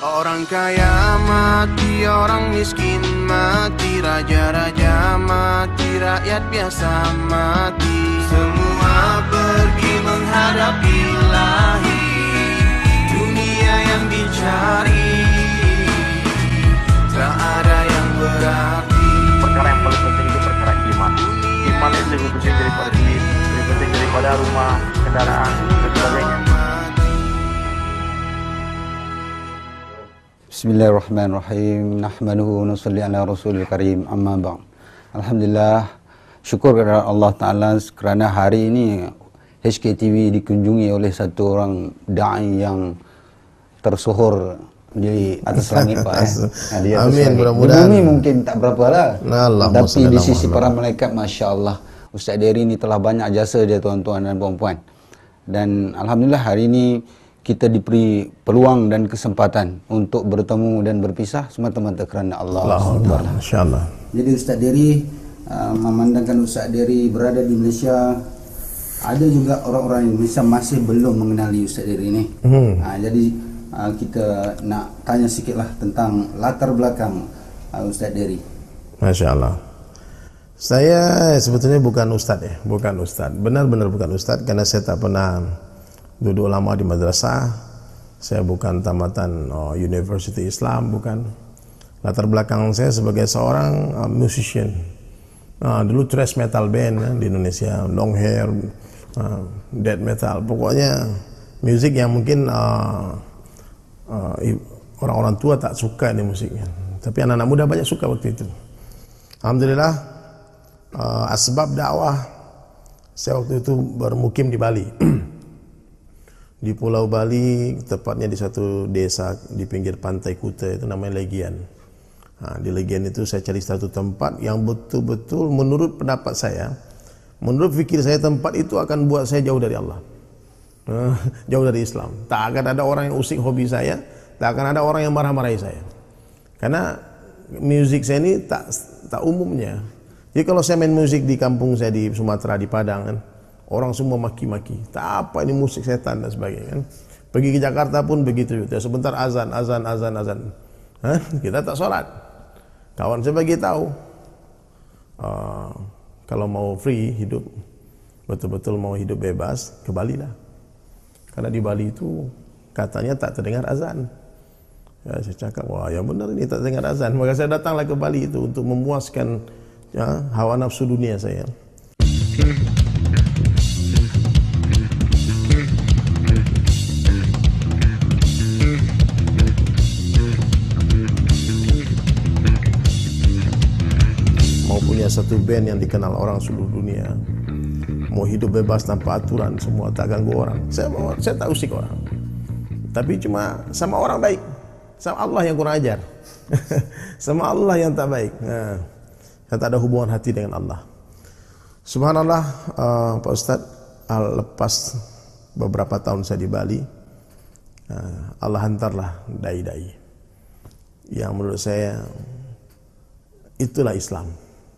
Orang kaya mati, orang miskin mati, raja-raja mati, rakyat biasa mati. Semua pergi menghadap Ilahi, dunia yang dicari tak ada yang berarti. Perkara yang paling penting itu perkara iman. Iman itu lebih penting daripada duit, lebih penting daripada rumah, kendaraan, dan sebagainya. Bismillahirrahmanirrahim. Nahmaduhu wa nusalli ala rasulil karim. Amma ba'd. Alhamdulillah, syukur kepada Allah Ta'ala kerana hari ini HKTV dikunjungi oleh satu orang da'i yang tersohor di atas langit, Pak. Di atas Amin, langit. mudah-mudahan. Di bumi mungkin tak berapa lah. Allah, tapi di sisi para malaikat, Masya Allah, Ustaz Dery ini telah banyak jasa dia, tuan-tuan dan puan-puan. Dan Alhamdulillah hari ini kita diberi peluang dan kesempatan untuk bertemu dan berpisah semata-mata kerana Allah SWT. InsyaAllah. Jadi Ustaz Dery, memandangkan Ustaz Dery berada di Malaysia, ada juga orang-orang Indonesia masih belum mengenali Ustaz Dery ini. Jadi kita nak tanya sikitlah tentang latar belakang Ustaz Dery. Masya Allah. Saya sebetulnya bukan ustaz ya, bukan ustaz. Benar-benar bukan ustaz karena saya tak pernah duduk lama di madrasah. Saya bukan tamatan University Islam, bukan. Latar belakang saya sebagai seorang musician. Dulu thrash metal band di Indonesia, long hair, death metal. Pokoknya musik yang mungkin orang-orang tua tak suka ini musiknya. Tapi anak-anak muda banyak suka waktu itu. Alhamdulillah, asbab dakwah saya waktu itu bermukim di Bali. Di Pulau Bali, tepatnya di satu desa di pinggir pantai Kuta, itu namanya Legian. Di Legian itu saya cari satu tempat yang betul-betul menurut pendapat saya, menurut fikir saya, tempat itu akan buat saya jauh dari Allah, jauh dari Islam. Tak akan ada orang yang usik hobi saya, tak akan ada orang yang marah-marahi saya. Karena musik saya ini tak umumnya. Jadi kalau saya main musik di kampung saya di Sumatera, di Padang kan, orang semua maki-maki. Tak apa, ini musik setan dan sebagainya kan. Pergi ke Jakarta pun begitu. Sebentar azan. Kita tak sholat. Kawan saya bagi tahu, kalau mau free hidup, betul-betul mau hidup bebas, ke Bali lah. Karena di Bali itu katanya tak terdengar azan. Ya, saya cakap, wah yang benar ini tak terdengar azan. Maka saya datanglah ke Bali itu untuk memuaskan hawa nafsu dunia saya. Mau punya satu band yang dikenal orang seluruh dunia, mau hidup bebas tanpa aturan, semua tak ganggu orang. Saya tak usik orang, tapi cuma sama orang baik, sama Allah yang kurang ajar. Sama Allah yang tak baik. Yang tak ada hubungan hati dengan Allah. Subhanallah, Pak Ustadz, lepas beberapa tahun saya di Bali, Allah hantarlah dai-dai yang menurut saya itulah Islam.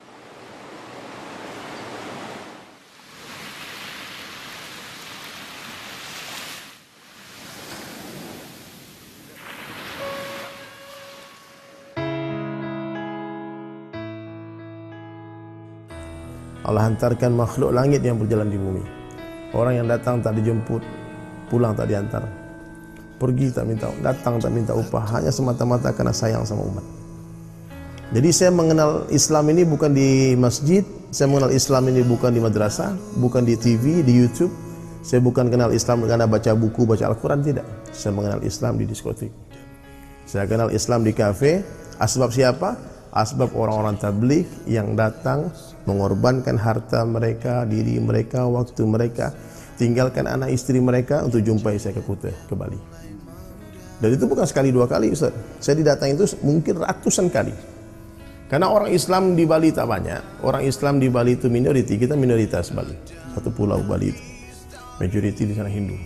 Allah hantarkan makhluk langit yang berjalan di bumi. Orang yang datang tak dijemput, pulang tak diantar, pergi tak minta, datang tak minta upah, hanya semata-mata karena sayang sama umat. Jadi saya mengenal Islam ini bukan di masjid, saya mengenal Islam ini bukan di madrasah, bukan di TV, di YouTube. Saya bukan kenal Islam karena baca buku, baca Al-Quran, tidak. Saya mengenal Islam di diskotik. Saya kenal Islam di kafe. Asbab siapa? Asbab orang-orang tabligh yang datang mengorbankan harta mereka, diri mereka, waktu mereka, tinggalkan anak istri mereka untuk jumpai saya ke Kuta, ke Bali. Dan itu bukan sekali dua kali, Ustaz. Saya didatangi itu mungkin ratusan kali. Karena orang Islam di Bali tak banyak. Orang Islam di Bali itu minoriti, kita minoritas Bali. Satu pulau Bali itu. Majoriti di sana Hindu.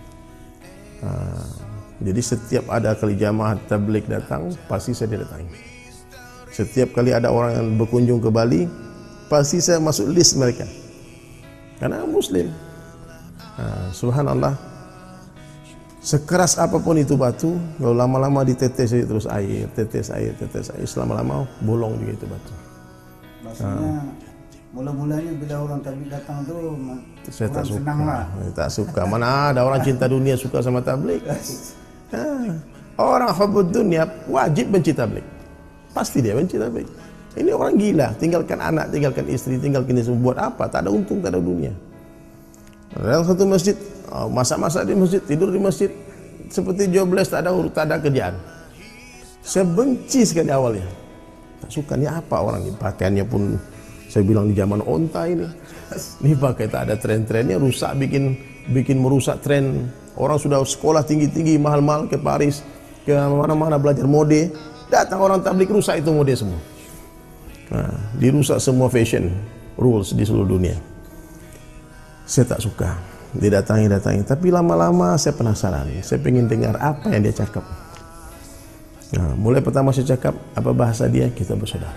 Jadi setiap ada kali jamaah tabligh datang, pasti saya didatangi. Setiap kali ada orang yang berkunjung ke Bali, pasti saya masuk list mereka. Karena Muslim. Subhanallah. Sekeras apapun itu batu, kalau lama-lama ditetes terus air, tetes air, selama-lama bolong juga itu batu. Maksudnya mula-mulanya bila orang tabligh datang tu saya tak suka. senang lah. Tak suka. Mana ada orang cinta dunia suka sama tabligh? Orang hubud dunia wajib benci tabligh. Pasti dia benci tabligh. Ini orang gila, tinggalkan anak, tinggalkan istri, tinggalkan ini semua buat apa? Tak ada untung, tak ada dunia. Dalam satu masjid, masak-masak di masjid, tidur di masjid, seperti jobless, tak ada kerjaan. Saya benci sekali awalnya. Tak suka, ni apa orang ni? Pakaiannya pun, saya bilang di zaman onta ini. Ni pakai tak ada tren-trennya, rusak, bikin merusak tren. Orang sudah sekolah tinggi-tinggi, mahal-mahal ke Paris, ke mana-mana belajar mode. Datang orang tabligh rusak itu mode semua. Nah, dirusak semua fashion rules di seluruh dunia. Saya tak suka didatangi, tapi lama-lama saya penasaran, saya ingin dengar apa yang dia cakap. Nah, mulai pertama saya cakap apa bahasa dia, kita bersaudara.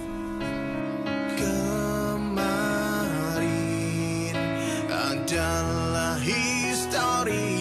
Kemarin adalah histori,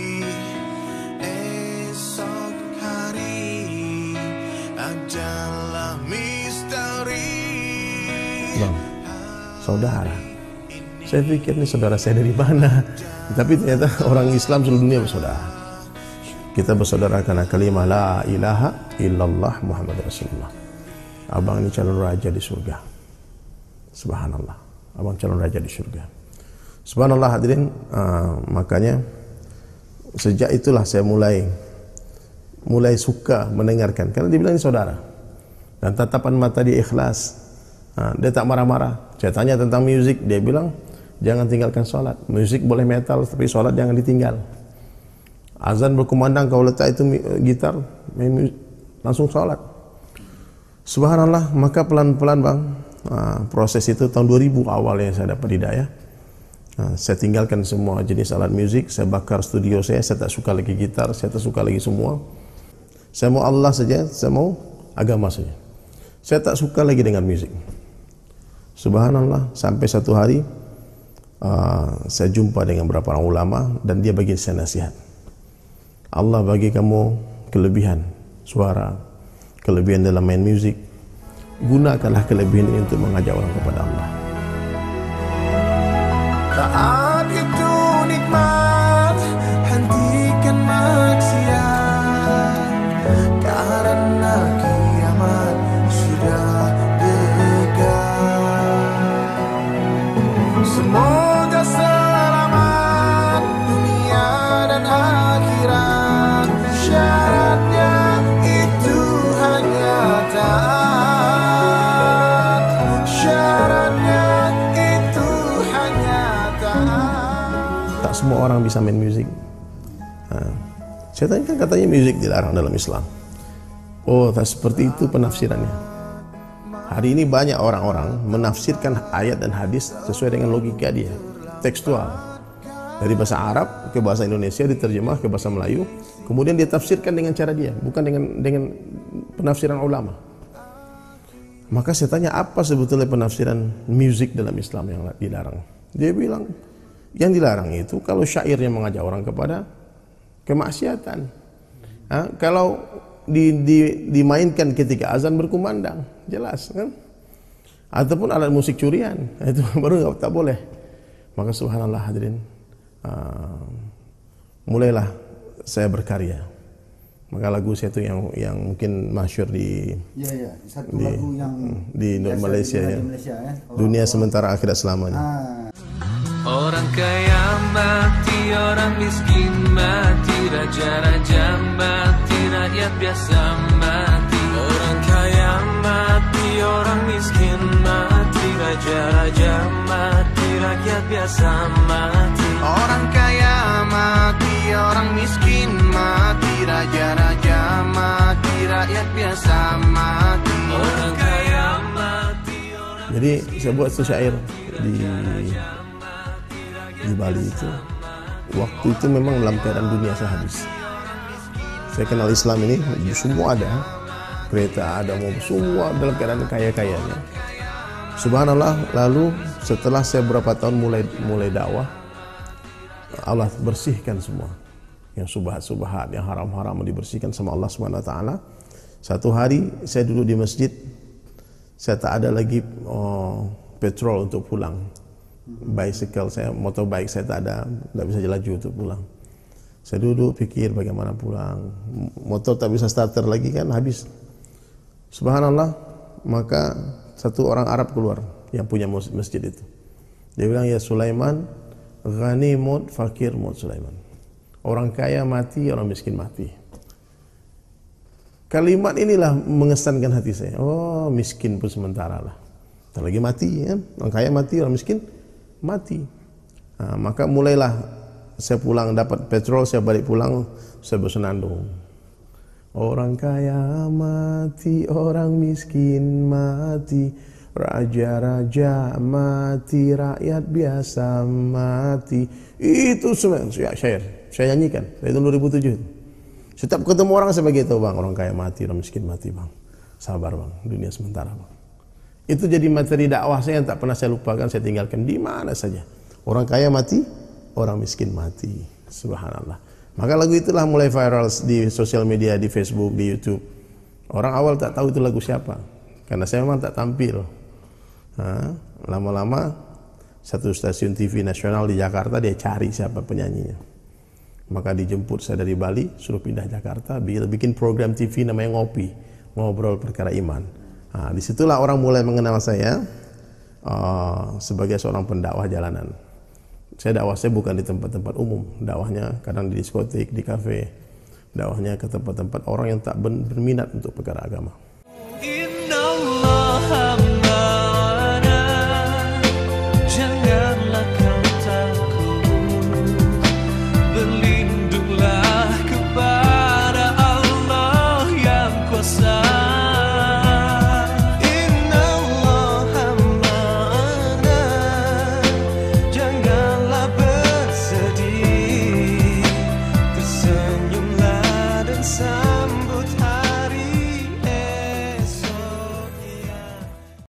esok hari adalah misteri. Bang, saudara. Saya pikir ini saudara saya dari mana, tapi ternyata orang Islam seluruh dunia bersaudara. Kita bersaudara karena kalimah la ilaha illallah Muhammad Rasulullah. Abang ini calon raja di surga. Subhanallah. Abang calon raja di surga. Subhanallah hadirin. Makanya sejak itulah saya mulai suka mendengarkan, karena dia bilang ini saudara. Dan tatapan mata dia ikhlas. Dia tak marah-marah. Saya tanya tentang musik, dia bilang jangan tinggalkan sholat. Musik boleh metal, tapi sholat jangan ditinggal. Azan berkumandang, kau letak itu gitar, langsung sholat. Subhanallah. Maka pelan-pelan bang, proses itu tahun 2000 awalnya saya dapat hidayah. Saya tinggalkan semua jenis alat musik, saya bakar studio saya tak suka lagi gitar, saya tak suka lagi semua. Saya mau Allah saja, saya mau agama saja. Saya tak suka lagi dengan musik. Subhanallah. Sampai satu hari saya jumpa dengan beberapa orang ulama dan dia bagi saya nasihat. Allah bagi kamu kelebihan suara, kelebihan dalam main musik. Gunakanlah kelebihan ini untuk mengajak orang kepada Allah. Saat itu nikmat, hentikan maksiat, karena kiamat sudah dekat. Semoga selamat dunia dan akhirat. Syaratnya itu hanya taat. Syaratnya itu hanya taat. Tak semua orang bisa main musik. Saya tanya, kan katanya musik dilarang dalam Islam. Oh, tak seperti itu penafsirannya. Hari ini banyak orang-orang menafsirkan ayat dan hadis sesuai dengan logika dia, tekstual. Dari bahasa Arab ke bahasa Indonesia diterjemah ke bahasa Melayu, kemudian dia tafsirkan dengan cara dia, bukan dengan penafsiran ulama. Maka saya tanya, apa sebetulnya penafsiran musik dalam Islam yang dilarang? Dia bilang, yang dilarang itu kalau syairnya mengajak orang kepada kemaksiatan. Kalau dimainkan ketika azan berkumandang, jelas kan? Ataupun alat musik curian, itu baru tak boleh. Maka subhanallah hadirin, mulailah saya berkarya. Maka lagu saya itu yang mungkin masyhur di lagu yang di Malaysia ya. Dunia sementara akhirat selamanya. Orang kaya mati, orang miskin mati, raja-raja mati, rakyat biasa mati. Orang kaya mati, orang miskin mati, raja-raja mati, rakyat biasa mati. Orang kaya mati, orang miskin mati, raja-raja mati, rakyat biasa mati. Orang kaya mati. Jadi saya buat syair di Bali itu. Waktu itu memang dalam keadaan dunia saya habis. Saya kenal Islam ini semua ada, kereta ada, mobil, semua dalam keadaan kaya-kayanya. Subhanallah. Lalu setelah saya berapa tahun mulai dakwah, Allah bersihkan semua. yang subhat-subhat, yang haram-haram dibersihkan sama Allah Subhanahu wa taala. Satu hari saya duduk di masjid, saya tak ada lagi petrol untuk pulang. Bicycle saya, motorbike saya tak ada, tak bisa laju untuk pulang. Saya duduk pikir bagaimana pulang. Motor tak bisa starter lagi kan, habis. Subhanallah, maka satu orang Arab keluar yang punya masjid itu. Dia bilang, ya Sulaiman, ghani mut, fakir mut Sulaiman. Orang kaya mati, orang miskin mati. Kalimat inilah mengesankan hati saya. Oh, miskin pun sementara lah. Tak lagi mati kan? Orang kaya mati, orang miskin mati. Nah, maka mulailah saya pulang dapat petrol, saya balik pulang, saya bersenandung. Orang kaya mati, orang miskin mati, raja-raja mati, rakyat biasa mati. Itu semua syair. Saya nyanyikan dari tahun 2007. Setiap ketemu orang saya beritahu, bang, orang kaya mati, orang miskin mati, bang. Sabar, bang, dunia sementara, bang. Itu jadi materi dakwah saya yang tak pernah saya lupakan, saya tinggalkan di mana saja. Orang kaya mati, orang miskin mati. Subhanallah. Maka lagu itulah mulai viral di sosial media, di Facebook, di YouTube. Orang awal tak tahu itu lagu siapa, karena saya memang tak tampil. Lama-lama satu stasiun TV nasional di Jakarta dia cari siapa penyanyinya. Maka dijemput saya dari Bali, suruh pindah Jakarta, bikin program TV namanya Ngopi, Ngobrol Perkara Iman. Nah, disitulah orang mulai mengenal saya sebagai seorang pendakwah jalanan. Dakwah saya bukan di tempat-tempat umum, dakwahnya kadang di diskotik, di kafe, dakwahnya ke tempat-tempat orang yang tak berminat untuk perkara agama.